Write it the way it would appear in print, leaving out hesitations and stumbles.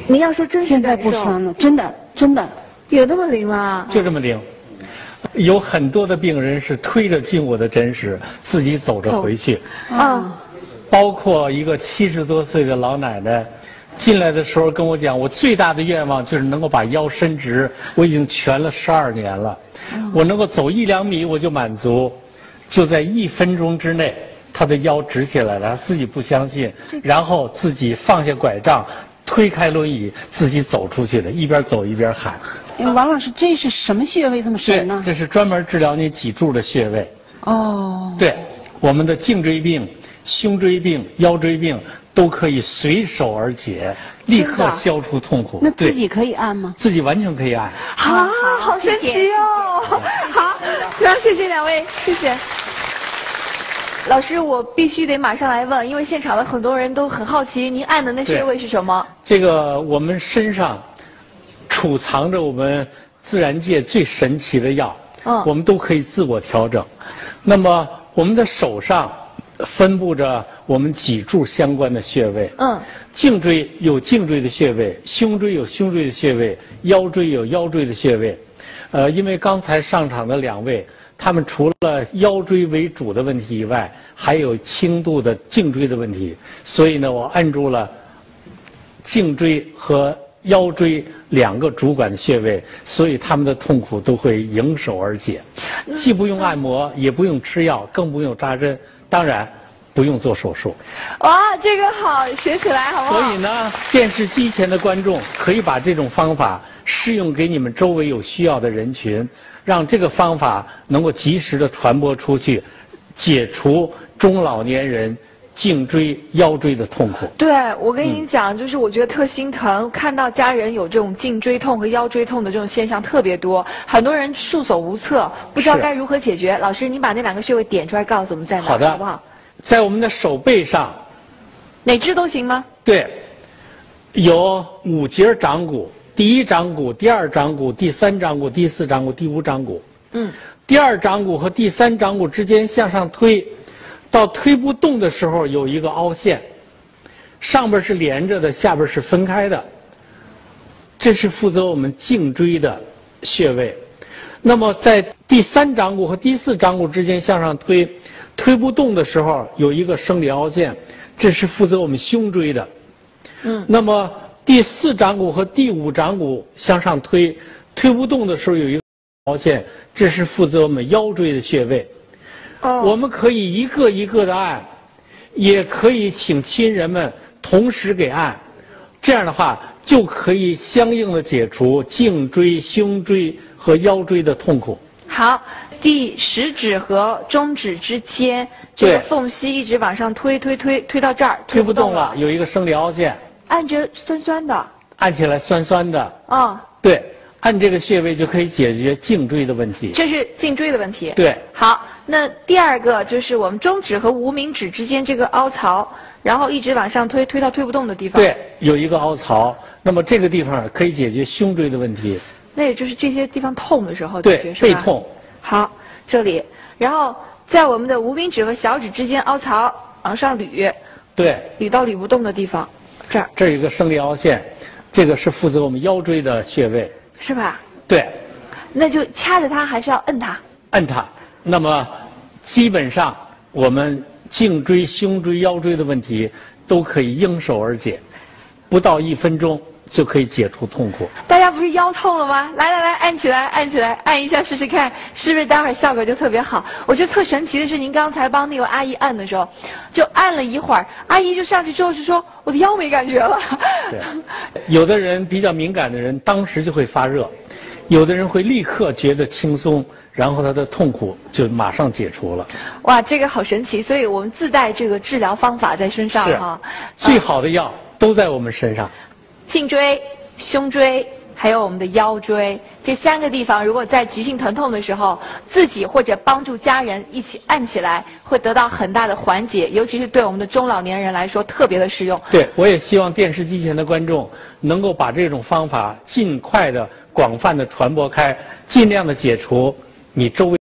您要说真实现在感受， 不酸了，真的真的。 有那么灵吗？ 就这么灵。有很多的病人是推着进我的诊室，自己走着回去。 啊， 包括一个70多岁的老奶奶，进来的时候跟我讲，我最大的愿望就是能够把腰伸直。我已经蜷了12年了，我能够走1、2米我就满足。就在1分钟之内，她的腰直起来了，她自己不相信，然后自己放下拐杖，推开轮椅，自己走出去的，一边走一边喊。 王老师，这是什么穴位这么深呢？ 这是专门治疗你脊柱的穴位。 哦， 对，我们的颈椎病、胸椎病、腰椎病都可以随手而解，立刻消除痛苦。 那自己可以按吗？ 自己完全可以按。 啊，好神奇哦！好，非常谢谢两位，谢谢。老师，我必须得马上来问，因为现场的很多人都很好奇，您按的那穴位是什么？ 这个我们身上储藏着我们自然界最神奇的药，我们都可以自我调整。那么我们的手上分布着我们脊柱相关的穴位，颈椎有颈椎的穴位，胸椎有胸椎的穴位，腰椎有腰椎的穴位。因为刚才上场的2位，他们除了腰椎为主的问题以外，还有轻度的颈椎的问题，所以呢，我按住了颈椎和腰椎2个主管的穴位，所以他们的痛苦都会迎手而解，既不用按摩，也不用吃药，更不用扎针，当然不用做手术。 哇，这个好，学起来好不好？ 所以呢，电视机前的观众可以把这种方法适用给你们周围有需要的人群，让这个方法能够及时的传播出去，解除中老年人颈椎、腰椎的痛苦。 对，我跟您讲，就是我觉得特心疼，看到家人有这种颈椎痛和腰椎痛的这种现象特别多，很多人束手无策，不知道该如何解决。老师，您把那2个穴位点出来，告诉我们在哪， 好的， 好不好？ 在我们的手背上， 哪只都行吗？ 对，有5节掌骨，第1掌骨、第2掌骨、第3掌骨、第4掌骨、第5掌骨。第2掌骨和第3掌骨之间向上推，到推不动的时候有一个凹陷，上边是连着的，下边是分开的，这是负责我们颈椎的穴位。那么在第3掌骨和第4掌骨之间向上推，推不动的时候有一个生理凹陷，这是负责我们胸椎的。那么第4掌骨和第5掌骨向上推，推不动的时候有一个凹陷，这是负责我们腰椎的穴位。我们可以一个一个的按，也可以请亲人们同时给按，这样的话就可以相应的解除颈椎、胸椎和腰椎的痛苦。 好，第食指和中指之间这个缝隙一直往上推到这儿， 推不动了，有一个生理凹陷， 按着酸酸的， 按起来酸酸的。对，按这个穴位就可以解决颈椎的问题。 这是颈椎的问题。 对。 好，那第2个就是我们中指和无名指之间这个凹槽，然后一直往上推到推不动的地方。 对，有一个凹槽，那么这个地方可以解决胸椎的问题。 那也就是这些地方痛的时候解决，是吧？ 背痛。 好，这里，然后在我们的无名指和小指之间凹槽往上捋。对。捋到捋不动的地方，这儿。 这儿有一个生理凹陷，这个是负责我们腰椎的穴位。 是吧？ 对。 那就掐着它，还是要摁它？ 摁它。那么，基本上我们颈椎、胸椎、腰椎的问题都可以应手而解，不到1分钟就可以解除痛苦。 大家不是腰痛了吗？来，按起来，按一下试试看，是不是待会儿效果就特别好？我觉得特神奇的是，您刚才帮那位阿姨按的时候，就按了一会儿，阿姨就上去之后就说：“我的腰没感觉了。” 对，有的人比较敏感的人，当时就会发热；有的人会立刻觉得轻松，然后他的痛苦就马上解除了。 哇，这个好神奇！所以我们自带这个治疗方法在身上哈。 最好的药都在我们身上。 颈椎、胸椎还有我们的腰椎这3个地方，如果在急性疼痛的时候，自己或者帮助家人一起按起来，会得到很大的缓解，尤其是对我们的中老年人来说特别的实用。 对，我也希望电视机前的观众能够把这种方法尽快的、广泛的传播开，尽量的解除你周围